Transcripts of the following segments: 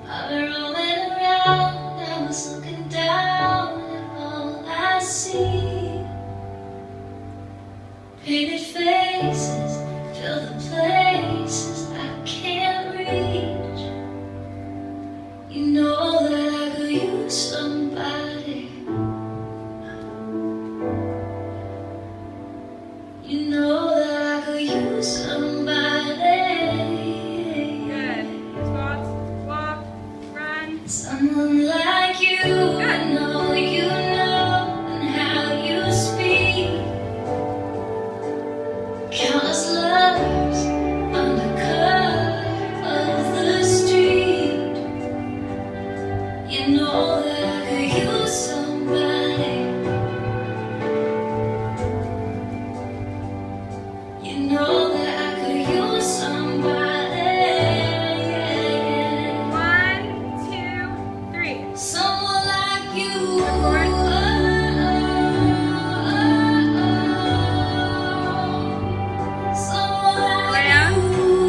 I've been roaming around, I was looking down at all I see. Painted faces fill the places I can't reach. You know that I could use somebody. You know that I could use somebody. Good. Spots, walk, run. Someone like you. Good. I know you know and how you speak. Countless lovers on the curve of the street. You know that I could use somebody. You know that I could use somebody. 1, 2, 3. Someone like you. Forward. Someone like Way down. you.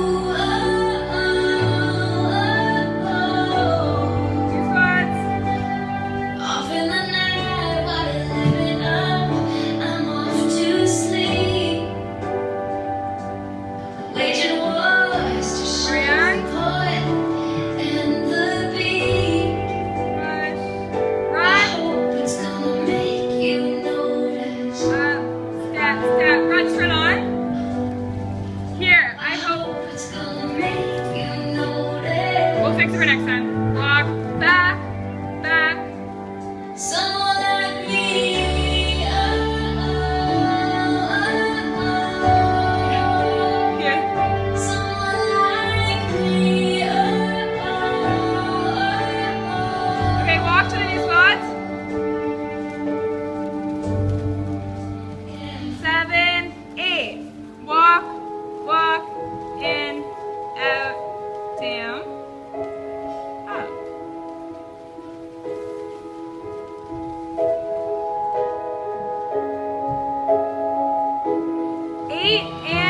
Two spots. Off in the night while you're living up, I'm off to sleep. Waging wars to share the poet and the beat. Push. I Run. hope it's gonna make you notice. Step, step. Run straight on. Here. I I hope. hope it's gonna make you notice. We'll fix it for next time. Walk. Back. Back. Someone like me. Here. Someone like me. Okay, walk to the new spots. 7, 8. Walk, walk, in, out, down, up. Eight and